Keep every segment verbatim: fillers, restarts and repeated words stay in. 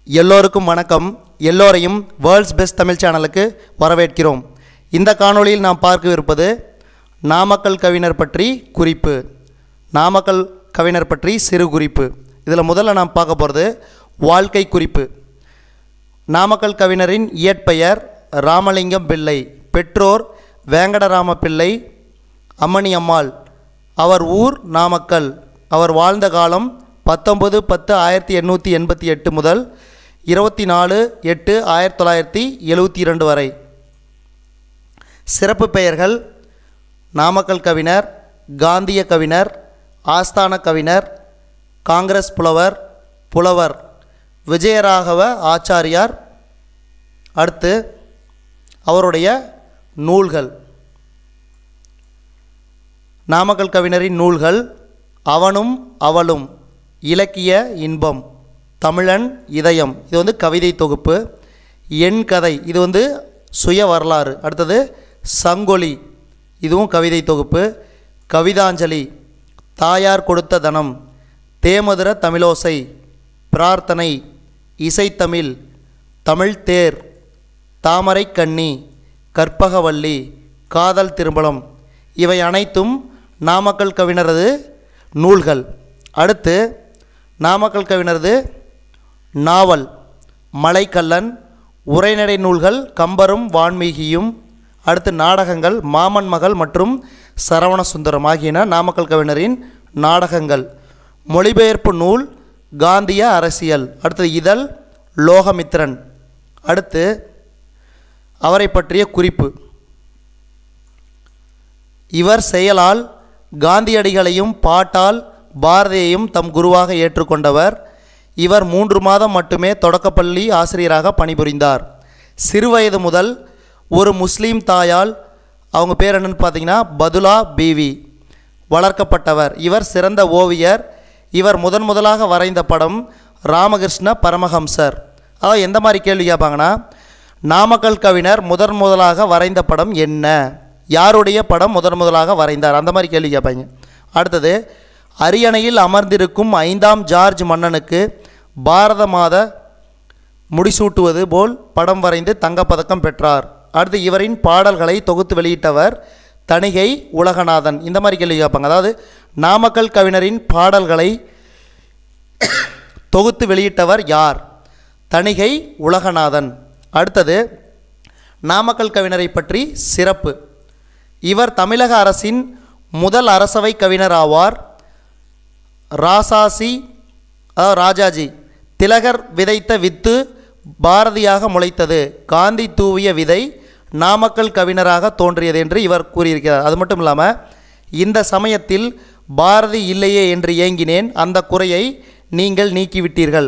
எல்லோருக்கும் வணக்கம். எல்லோரையும் வேர்ல்ட்ஸ் பெஸ்ட் தமிழ் சேனலுக்கு வரவேற்கிறோம். இந்த காணொளியில் நாம் பார்க்கவிருப்பது நாமக்கல் கவிஞர் பற்றி குறிப்பு. நாமக்கல் கவிஞர் பற்றி சிறு குறிப்பு. இதில் முதல்ல நாம் பார்க்க போகிறது வாழ்க்கை குறிப்பு. நாமக்கல் கவிஞரின் இயற்பெயர் ராமலிங்கம் பிள்ளை. பெற்றோர் வேங்கடராம பிள்ளை, அம்மணி அம்மாள். அவர் ஊர் நாமக்கல். அவர் வாழ்ந்த காலம் பத்தொம்பது பத்து ஆயிரத்தி எண்ணூற்றி எண்பத்தி எட்டு முதல் இருபத்தி நாலு எட்டு ஆயிரத்தி தொள்ளாயிரத்தி எழுபத்தி இரண்டு வரை. சிறப்பு பெயர்கள்: நாமக்கல் கவிஞர், காந்திய கவிஞர், ஆஸ்தான கவிஞர், காங்கிரஸ் புலவர், புலவர் விஜயராகவ ஆச்சாரியார். அடுத்து அவருடைய நூல்கள். நாமக்கல் கவிஞரின் நூல்கள்: அவனும் அவளும், இலக்கிய இன்பம், தமிழன் இதயம், இது வந்து கவிதை தொகுப்பு. என் கதை, இது வந்து சுய வரலாறு. அடுத்தது சங்கொலி, இதுவும் கவிதை தொகுப்பு. கவிதாஞ்சலி, தாயார் கொடுத்த தனம், தேமதுர தமிழோசை, பிரார்த்தனை, இசைத்தமிழ், தமிழ் தேர், தாமரை கண்ணி, கற்பகவல்லி, காதல் திரும்பலம், இவை அனைத்தும் நாமக்கல் கவிஞரது நூல்கள். அடுத்து நாமக்கல் கவிஞரது நாவல்: மலைக்கல்லன், உரைநடை நூல்கள் கம்பரும் வான்மீகியும். அடுத்து நாடகங்கள்: மாமன் மகள் மற்றும் சரவண சுந்தரம் ஆகியன நாமக்கல் கவிஞரின் நாடகங்கள். மொழிபெயர்ப்பு நூல் காந்திய அரசியல். அடுத்து இதழ் லோகமித்ரன். அடுத்து அவரை பற்றிய குறிப்பு: இவர் செயலால் காந்தியடிகளையும் பாட்டால் பாரதியையும் தம் குருவாக ஏற்றுக்கொண்டவர். இவர் மூன்று மாதம் மட்டுமே தொடக்கப்பள்ளி ஆசிரியராக பணிபுரிந்தார். சிறுவயது முதல் ஒரு முஸ்லீம் தாயால், அவங்க பேர் என்னன்னு பார்த்தீங்கன்னா பதுலா பீவி, வளர்க்கப்பட்டவர். இவர் சிறந்த ஓவியர். இவர் முதன் முதலாக வரைந்த படம் ராமகிருஷ்ண பரமஹம்சர். அதாவது எந்த மாதிரி கேள்வி கேட்பாங்கன்னா, நாமக்கல் கவிஞர் முதன் முதலாக வரைந்த படம் என்ன, யாருடைய படம் முதன் முதலாக வரைந்தார், அந்த மாதிரி கேள்வி கேட்பாங்க. அடுத்தது அரியணையில் அமர்ந்திருக்கும் ஐந்தாம் ஜார்ஜ் மன்னனுக்கு பாரத மாத முடிசூட்டுவது போல் படம் வரைந்து தங்கப்பதக்கம் பெற்றார். அடுத்து இவரின் பாடல்களை தொகுத்து வெளியிட்டவர் தணிகை உலகநாதன். இந்த மாதிரி கேள்வி கேட்பாங்க. அதாவது நாமக்கல் கவிஞரின் பாடல்களை தொகுத்து வெளியிட்டவர் யார்? தணிகை உலகநாதன். அடுத்தது நாமக்கல் கவிஞரை பற்றி சிறப்பு: இவர் தமிழக அரசின் முதல் அரசவை கவிஞர் ஆவார். ராசாசி அதாவது ராஜாஜி, திலகர் விதைத்த வித்து பாரதியாக முளைத்தது, காந்தி தூவிய விதை நாமக்கல் கவிஞராக தோன்றியது என்று இவர் கூறியிருக்கிறார். அது மட்டும் இல்லாமல், இந்த சமயத்தில் பாரதி இல்லையே என்று ஏங்கினேன், அந்த குறையை நீங்கள் நீக்கிவிட்டீர்கள்.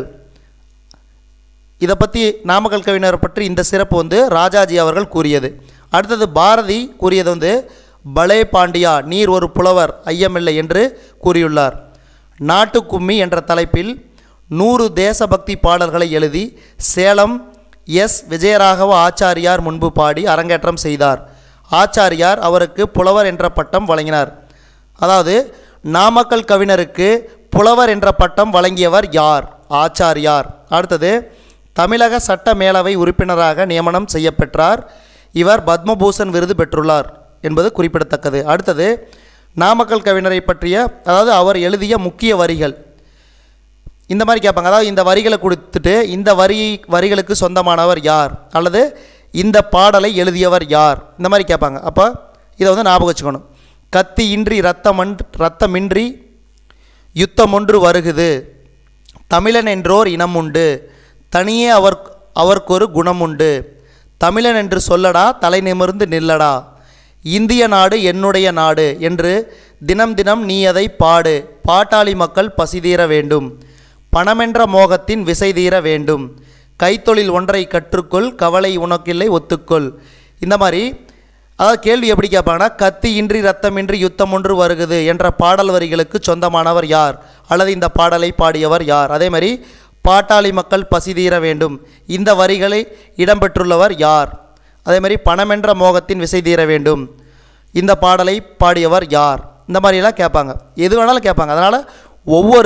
இதை பற்றி நாமக்கல் கவிஞரை பற்றி இந்த சிறப்பு வந்து ராஜாஜி அவர்கள் கூறியது. அடுத்தது பாரதி கூறியது வந்து, பலே பாண்டியா, நீர் ஒரு புலவர், ஐயமில்லை என்று கூறியுள்ளார். நாட்டு கும்மி என்ற தலைப்பில் நூறு தேசபக்தி பாடல்களை எழுதி சேலம் எஸ் விஜயராகவ ஆச்சாரியார் முன்பு பாடி அரங்கேற்றம் செய்தார். ஆச்சாரியார் அவருக்கு புலவர் என்ற பட்டம் வழங்கினார். அதாவது நாமக்கல் கவிஞருக்கு புலவர் என்ற பட்டம் வழங்கியவர் யார்? ஆச்சாரியார். அடுத்தது தமிழக சட்ட மேலவை உறுப்பினராக நியமனம் செய்யப்பெற்றார். இவர் பத்மபூஷன் விருது பெற்றுள்ளார் என்பது குறிப்பிடத்தக்கது. அடுத்தது நாமக்கல் கவிஞரை பற்றிய, அதாவது அவர் எழுதிய முக்கிய வரிகள். இந்த மாதிரி கேட்பாங்க. அதாவது இந்த வரிகளை கொடுத்துட்டு இந்த வரி வரிகளுக்கு சொந்தமானவர் யார், அல்லது இந்த பாடலை எழுதியவர் யார், இந்த மாதிரி கேட்பாங்க. அப்போ இதை வந்து ஞாபகம் வச்சுக்கணும். கத்தி இன்றி ரத்தமன் ரத்தமின்றி யுத்தம் ஒன்று வருகுது, தமிழன் என்றோர் இனம் உண்டு, தனியே அவர் அவர்க்கொரு குணம் உண்டு, தமிழன் என்று சொல்லடா, தலை நிமிர்ந்து நில்லடா, இந்திய நாடு என்னுடைய நாடு என்று தினம் தினம் நீ அதை பாடு, பாட்டாளி மக்கள் பசிதீர வேண்டும், பணமென்ற மோகத்தின் விசை தீர வேண்டும், கைத்தொழில் ஒன்றை கற்றுக்கொள், கவலை உனக்கில்லை ஒத்துக்கொள். இந்த மாதிரி அதாவது கேள்வி எப்படி கேட்பாங்கன்னா, கத்தி இன்றி ரத்தமின்றி யுத்தம் ஒன்று வருகுது என்ற பாடல் வரிகளுக்கு சொந்தமானவர் யார், அல்லது இந்த பாடலை பாடியவர் யார்? அதே மாதிரி பாட்டாளி மக்கள் பசிதீர வேண்டும், இந்த வரிகளை இடம்பெற்றுள்ளவர் யார்? அதே மாதிரி பணமென்ற மோகத்தின் விசை தீர வேண்டும், இந்த பாடலை பாடியவர் யார்? இந்த மாதிரிலாம் கேட்பாங்க. எது வேணாலும் கேட்பாங்க. அதனால் ஒவ்வொரு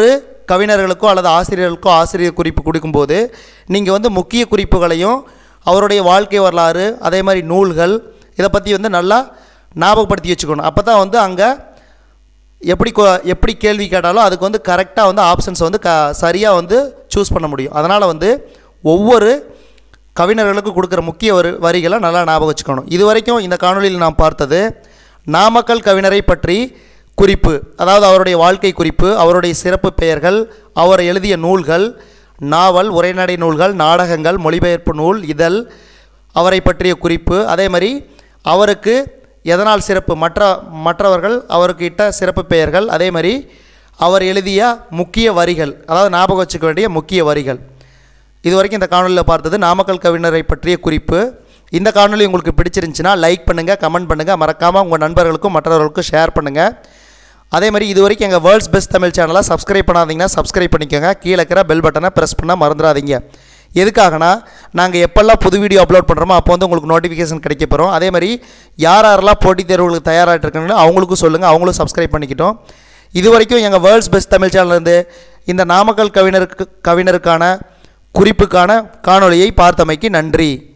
கவிஞர்களுக்கோ அல்லது ஆசிரியர்களுக்கோ ஆசிரியர் குறிப்பு கொடுக்கும்போது நீங்கள் வந்து முக்கிய குறிப்புகளையும் அவருடைய வாழ்க்கை வரலாறு அதே மாதிரி நூல்கள் இதை பற்றி வந்து நல்லா ஞாபகப்படுத்தி வச்சுக்கணும். அப்போ தான் வந்து அங்கே எப்படி எப்படி கேள்வி கேட்டாலும் அதுக்கு வந்து கரெக்டாக வந்து ஆப்ஷன்ஸை வந்து க சரியாக வந்து சூஸ் பண்ண முடியும். அதனால் வந்து ஒவ்வொரு கவிஞர்களுக்கு கொடுக்குற முக்கிய வரி வரிகளை நல்லா ஞாபகம் வச்சுக்கணும். இது வரைக்கும் இந்த காணொலியில் நாம் பார்த்தது நாமக்கல் கவிஞரை பற்றி குறிப்பு, அதாவது அவருடைய வாழ்க்கை குறிப்பு, அவருடைய சிறப்பு பெயர்கள், அவர் எழுதிய நூல்கள், நாவல், உரைநடை நூல்கள், நாடகங்கள், மொழிபெயர்ப்பு நூல், இதழ், அவரை பற்றிய குறிப்பு, அதே மாதிரி அவருக்கு எதனால் சிறப்பு, மற்ற மற்றவர்கள் அவருக்கு இட்ட சிறப்பு பெயர்கள், அதே மாதிரி அவர் எழுதிய முக்கிய வரிகள், அதாவது ஞாபகம் வச்சுக்க வேண்டிய முக்கிய வரிகள். இது வரைக்கும் இந்த காணொலியில் பார்த்தது நாமக்கல் கவிஞரை பற்றிய குறிப்பு. இந்த காணொலி உங்களுக்கு பிடிச்சிருந்துச்சுன்னா லைக் பண்ணுங்கள், கமெண்ட் பண்ணுங்கள், மறக்காமல் உங்கள் நண்பர்களுக்கும் மற்றவர்களுக்கும் ஷேர் பண்ணுங்கள். அதே மாதிரி இது வரைக்கும் எங்கள் வேர்ல்ட்ஸ் பெஸ்ட் தமிழ் சேனலை சப்ஸ்கிரைப் பண்ணாதீங்கன்னா சப்ஸ்கிரைப் பண்ணிக்கோங்க. கீழே இருக்கிற பெல் பட்டனை ப்ரெஸ் பண்ண மறந்துடாதீங்க. எதுக்காகனா நாங்கள் எப்போல்லாம் புது வீடியோ அப்லோட் பண்ணுறோமோ அப்போ வந்து உங்களுக்கு நோட்டிஃபிகேஷன் கிடைக்க போகிறோம். அதே மாதிரி யார் யாரெல்லாம் போட்டித் தேர்வுகளுக்கு தயாராகிட்டு இருக்காங்களோ அவங்களுக்கும் சொல்லுங்கள், அவங்களும் சப்ஸ்கிரைப் பண்ணிக்கிட்டோம். இது வரைக்கும் எங்கள் வேர்ல்ட்ஸ் பெஸ்ட் தமிழ் சேனல்லேருந்து இந்த நாமக்கல் கவிஞருக்கு கவிஞருக்கான குறிப்புக்கான காணொலியை பார்த்தமைக்கு நன்றி.